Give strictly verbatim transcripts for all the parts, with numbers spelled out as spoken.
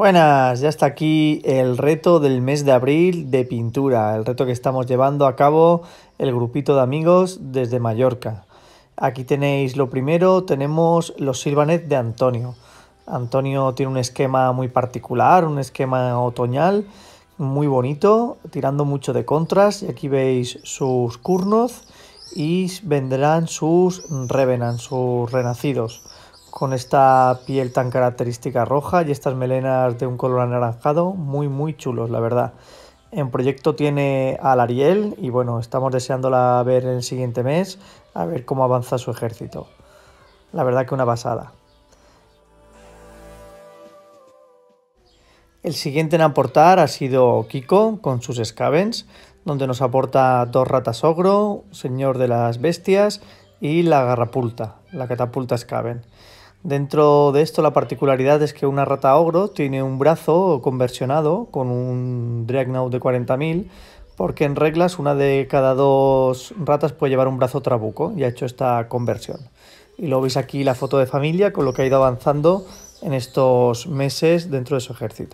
Buenas, ya está aquí el reto del mes de abril de pintura, el reto que estamos llevando a cabo el grupito de amigos desde Mallorca. Aquí tenéis lo primero, tenemos los Sylvanet de Antonio. Antonio tiene un esquema muy particular, un esquema otoñal, muy bonito, tirando mucho de contras. Y aquí veis sus Kurnoz y vendrán sus Revenant, sus renacidos, con esta piel tan característica roja y estas melenas de un color anaranjado, muy muy chulos, la verdad. En proyecto tiene al Ariel y bueno, estamos deseándola ver el siguiente mes, a ver cómo avanza su ejército. La verdad que una pasada. El siguiente en aportar ha sido Kiko con sus Scavens, donde nos aporta dos ratas ogro, señor de las bestias y la garrapulta, la catapulta Scaven. Dentro de esto la particularidad es que una rata ogro tiene un brazo conversionado con un Dreadnought de cuarenta mil, porque en reglas una de cada dos ratas puede llevar un brazo trabuco y ha hecho esta conversión. Y lo veis aquí la foto de familia con lo que ha ido avanzando en estos meses dentro de su ejército.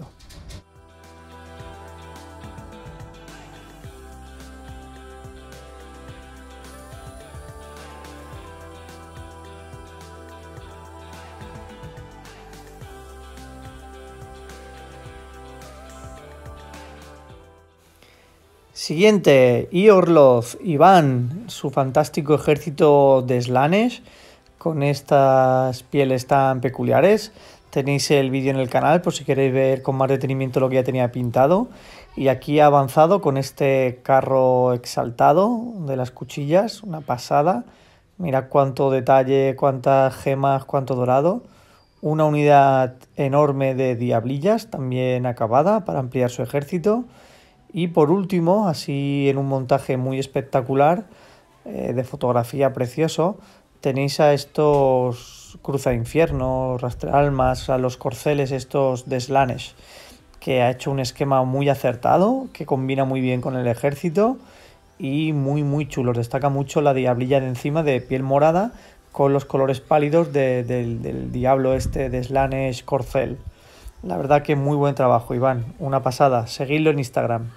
Siguiente, Iorloth, Iván, su fantástico ejército de Slanesh con estas pieles tan peculiares. Tenéis el vídeo en el canal por si queréis ver con más detenimiento lo que ya tenía pintado. Y aquí ha avanzado con este carro exaltado de las cuchillas, una pasada. Mirad cuánto detalle, cuántas gemas, cuánto dorado. Una unidad enorme de diablillas también acabada para ampliar su ejército. Y por último, así en un montaje muy espectacular, eh, de fotografía precioso, tenéis a estos cruzainfiernos, rastrealmas, a los corceles estos de Slanesh, que ha hecho un esquema muy acertado, que combina muy bien con el ejército y muy muy chulo. Destaca mucho la diablilla de encima de piel morada con los colores pálidos de, de, del diablo este de Slanesh corcel. La verdad que muy buen trabajo, Iván, una pasada. Seguidlo en Instagram.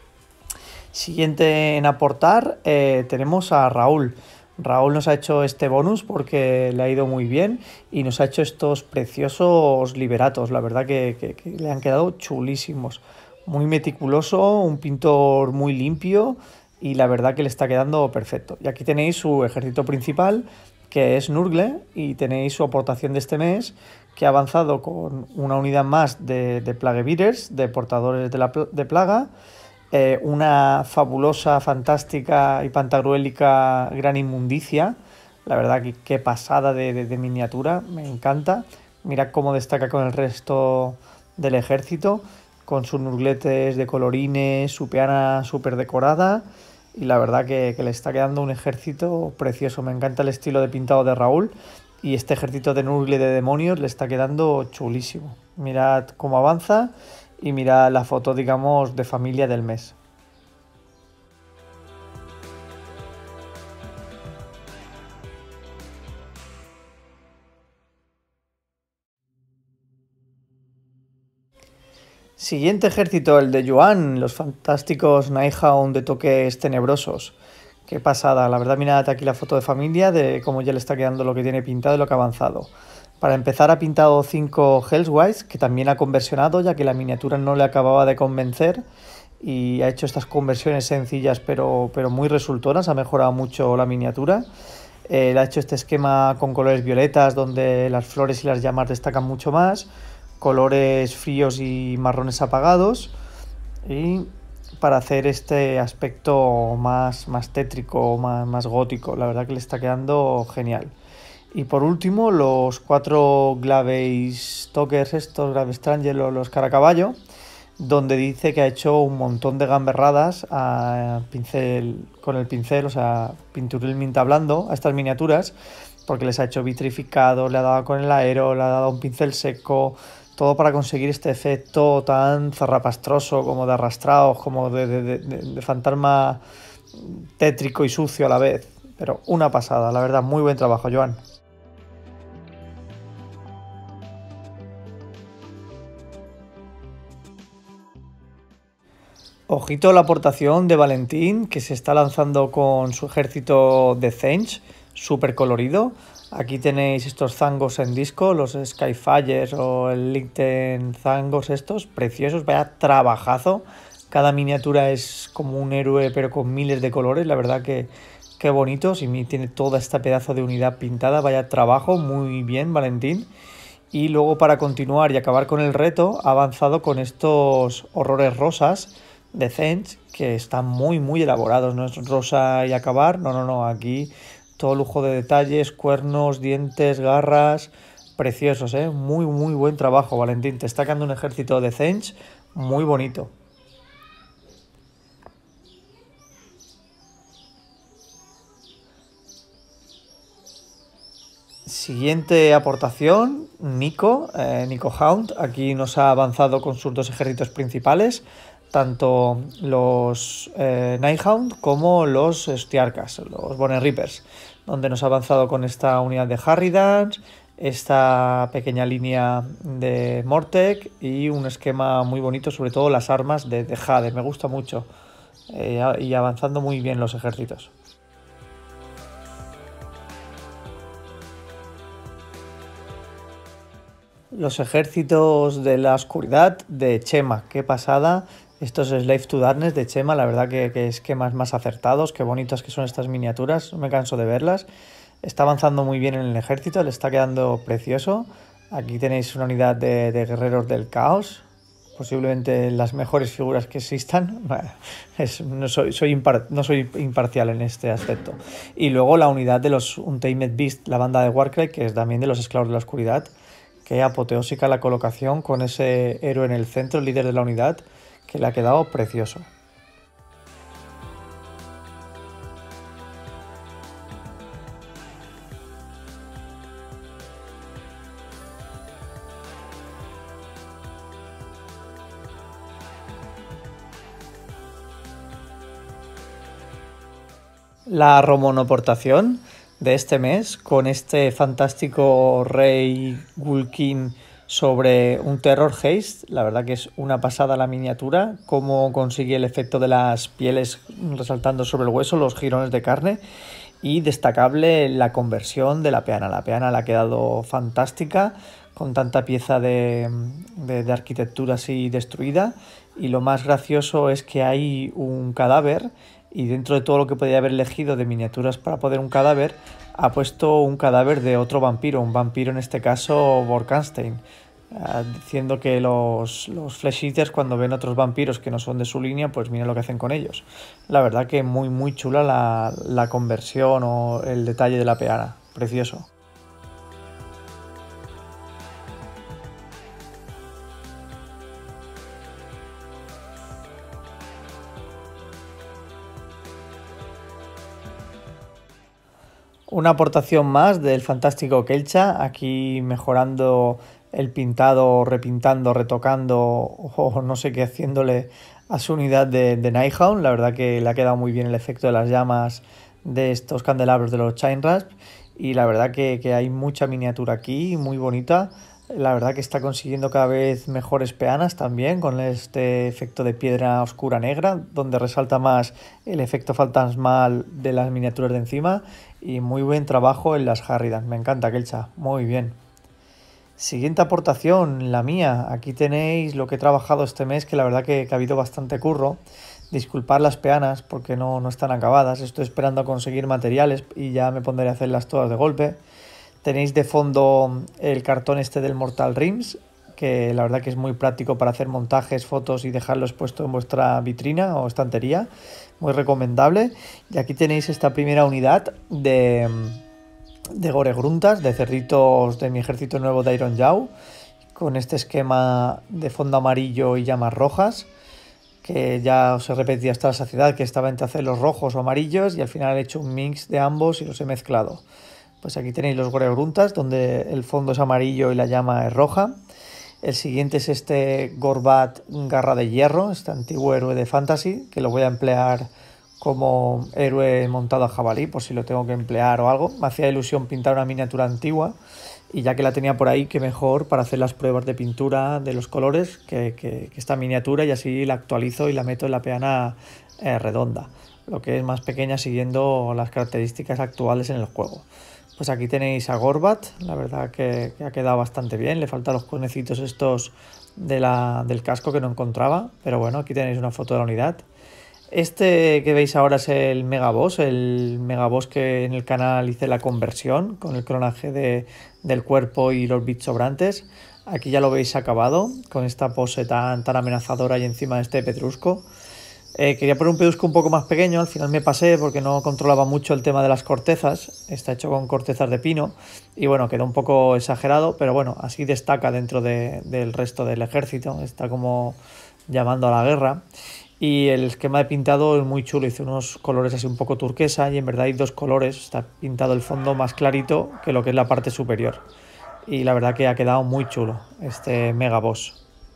Siguiente en aportar eh, tenemos a Raúl. Raúl nos ha hecho este bonus porque le ha ido muy bien y nos ha hecho estos preciosos liberatos. La verdad que, que, que le han quedado chulísimos. Muy meticuloso, un pintor muy limpio y la verdad que le está quedando perfecto. Y aquí tenéis su ejército principal, que es Nurgle, y tenéis su aportación de este mes, que ha avanzado con una unidad más de, de Plague Beaters, de portadores de, la, de plaga, eh, una fabulosa, fantástica y pantagruélica gran inmundicia. La verdad que qué pasada de, de, de miniatura, me encanta. Mirad cómo destaca con el resto del ejército, con sus nurgletes de colorines, su peana súper decorada. Y la verdad que, que le está quedando un ejército precioso. Me encanta el estilo de pintado de Raúl. Y este ejército de Nurgle de demonios le está quedando chulísimo. Mirad cómo avanza y mirad la foto, digamos, de familia del mes. Siguiente ejército, el de Yuan, los fantásticos Nighthound de toques tenebrosos. Qué pasada, la verdad mirad aquí la foto de familia de cómo ya le está quedando lo que tiene pintado y lo que ha avanzado. Para empezar ha pintado cinco Hellswise, que también ha conversionado ya que la miniatura no le acababa de convencer y ha hecho estas conversiones sencillas pero, pero muy resultonas, ha mejorado mucho la miniatura. Eh, le ha hecho este esquema con colores violetas donde las flores y las llamas destacan mucho más, colores fríos y marrones apagados, y para hacer este aspecto más, más tétrico, más, más gótico. La verdad que le está quedando genial. Y por último, los cuatro Glavestalkers, estos Gravestranger o los Caracaballo, donde dice que ha hecho un montón de gamberradas a pincel, con el pincel, o sea, pinturil minta blando a estas miniaturas, porque les ha hecho vitrificado, le ha dado con el aero, le ha dado un pincel seco, todo para conseguir este efecto tan zarrapastroso, como de arrastrados, como de, de, de, de fantasma tétrico y sucio a la vez. Pero una pasada, la verdad, muy buen trabajo, Joan. Ojito a la aportación de Valentín, que se está lanzando con su ejército de Zench, súper colorido. Aquí tenéis estos zangos en disco, los Skyfires o el Linkten zangos estos, preciosos, vaya trabajazo. Cada miniatura es como un héroe pero con miles de colores, la verdad que qué bonitos. Y tiene toda esta pedazo de unidad pintada, vaya trabajo, muy bien Valentín. Y luego para continuar y acabar con el reto, ha avanzado con estos horrores rosas de Zench, que están muy muy elaborados, no es rosa y acabar, no, no, no, aquí todo lujo de detalles, cuernos, dientes, garras, preciosos, ¿eh? Muy muy buen trabajo, Valentín, te está quedando un ejército de Zench muy bonito. Siguiente aportación, Nico, eh, Nico Hound, aquí nos ha avanzado con sus dos ejércitos principales, tanto los eh, Nighthound como los Stiarkas, los Bone Reapers, donde nos ha avanzado con esta unidad de Harridans, esta pequeña línea de Mortek y un esquema muy bonito, sobre todo las armas de, de Jade, me gusta mucho, eh, y avanzando muy bien los ejércitos. Los ejércitos de la oscuridad de Chema, qué pasada. Estos Slave to Darkness de Chema, la verdad que, que esquemas más acertados, qué bonitas que son estas miniaturas, no me canso de verlas. Está avanzando muy bien en el ejército, le está quedando precioso. Aquí tenéis una unidad de, de guerreros del caos, posiblemente las mejores figuras que existan. Es, no, soy, soy impar, no soy imparcial en este aspecto. Y luego la unidad de los Untamed Beast, la banda de Warcry, que es también de los esclavos de la oscuridad. Qué apoteósica la colocación con ese héroe en el centro, el líder de la unidad, que le ha quedado precioso. La romonoportación de este mes con este fantástico rey Gul'kin sobre un Terror Haste, la verdad que es una pasada la miniatura, cómo consigue el efecto de las pieles resaltando sobre el hueso, los jirones de carne, y destacable la conversión de la peana. La peana le ha quedado fantástica con tanta pieza de, de, de arquitectura así destruida, y lo más gracioso es que hay un cadáver y dentro de todo lo que podía haber elegido de miniaturas para poder un cadáver, ha puesto un cadáver de otro vampiro, un vampiro en este caso Vorkenstein, uh, diciendo que los, los Flesh Eaters cuando ven otros vampiros que no son de su línea, pues miren lo que hacen con ellos. La verdad que muy muy chula la, la conversión o el detalle de la peana, precioso. Una aportación más del fantástico Kelcha, aquí mejorando el pintado, repintando, retocando o no sé qué haciéndole a su unidad de, de Nighthound. La verdad que le ha quedado muy bien el efecto de las llamas de estos candelabros de los Chain Rasp y la verdad que, que hay mucha miniatura aquí, muy bonita. La verdad que está consiguiendo cada vez mejores peanas también con este efecto de piedra oscura negra, donde resalta más el efecto fantasmal de las miniaturas de encima y muy buen trabajo en las Harridan. Me encanta, Kelcha, muy bien. Siguiente aportación, la mía. Aquí tenéis lo que he trabajado este mes, que la verdad que, que ha habido bastante curro. Disculpad las peanas porque no, no están acabadas, estoy esperando a conseguir materiales y ya me pondré a hacerlas todas de golpe. Tenéis de fondo el cartón este del Mortal Rims, que la verdad que es muy práctico para hacer montajes, fotos y dejarlo expuesto en vuestra vitrina o estantería. Muy recomendable. Y aquí tenéis esta primera unidad de, de Gore Gruntas, de cerditos de mi ejército nuevo de Iron Jaw, con este esquema de fondo amarillo y llamas rojas, que ya os he repetido hasta la saciedad que estaba entre hacer los rojos o amarillos y al final he hecho un mix de ambos y los he mezclado. Pues aquí tenéis los Gore Gruntas, donde el fondo es amarillo y la llama es roja. El siguiente es este Gorbat Garra de Hierro, este antiguo héroe de Fantasy, que lo voy a emplear como héroe montado a jabalí, por si lo tengo que emplear o algo. Me hacía ilusión pintar una miniatura antigua y ya que la tenía por ahí, qué mejor para hacer las pruebas de pintura de los colores que, que, que esta miniatura, y así la actualizo y la meto en la peana eh, redonda, lo que es más pequeña siguiendo las características actuales en el juego. Pues aquí tenéis a Gorbat, la verdad que, que ha quedado bastante bien, le faltan los conecitos estos de la, del casco que no encontraba, pero bueno, aquí tenéis una foto de la unidad. Este que veis ahora es el Megaboss, el Megaboss que en el canal hice la conversión con el clonaje de, del cuerpo y los bits sobrantes. Aquí ya lo veis acabado, con esta pose tan, tan amenazadora y encima de este pedrusco. Eh, quería poner un pedrusco un poco más pequeño, al final me pasé porque no controlaba mucho el tema de las cortezas. Está hecho con cortezas de pino y bueno, quedó un poco exagerado, pero bueno, así destaca dentro de, del resto del ejército, está como llamando a la guerra. Y el esquema de pintado es muy chulo, hice unos colores así un poco turquesa y en verdad hay dos colores, está pintado el fondo más clarito que lo que es la parte superior. Y la verdad que ha quedado muy chulo este Megaboss.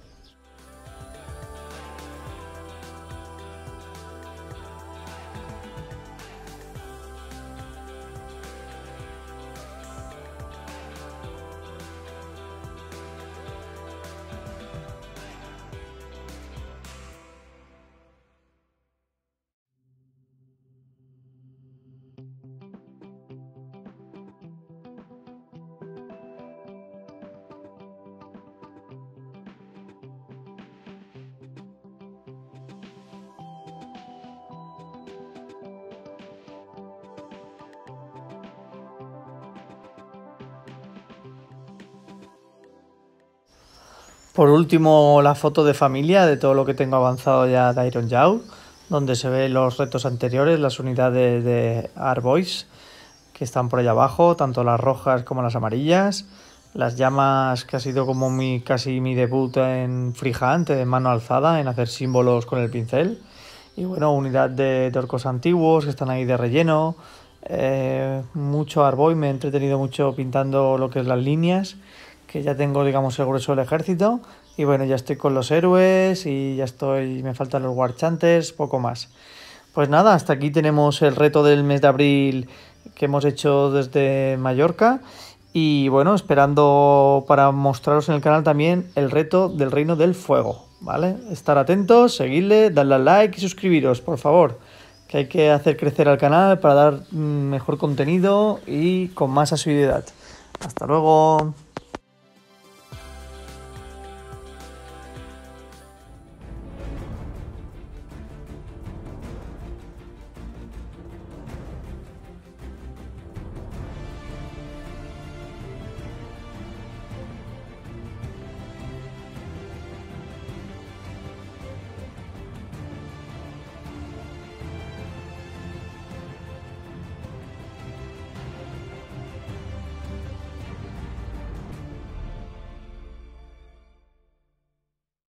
Por último, la foto de familia de todo lo que tengo avanzado ya de Iron Jaw, donde se ven los retos anteriores, las unidades de Arbois que están por allá abajo, tanto las rojas como las amarillas, las llamas, que ha sido como mi, casi mi debut en freehand, de mano alzada, en hacer símbolos con el pincel, y bueno, unidad de, de orcos antiguos que están ahí de relleno, eh, mucho Arbois, me he entretenido mucho pintando lo que es las líneas, que ya tengo, digamos, el grueso del ejército. Y bueno, ya estoy con los héroes y ya estoy, me faltan los Warchanters, poco más. Pues nada, hasta aquí tenemos el reto del mes de abril que hemos hecho desde Mallorca. Y bueno, esperando para mostraros en el canal también el reto del Reino del Fuego, ¿vale? Estar atentos, seguidle, darle al like y suscribiros, por favor, que hay que hacer crecer al canal para dar mejor contenido y con más asiduidad. Hasta luego.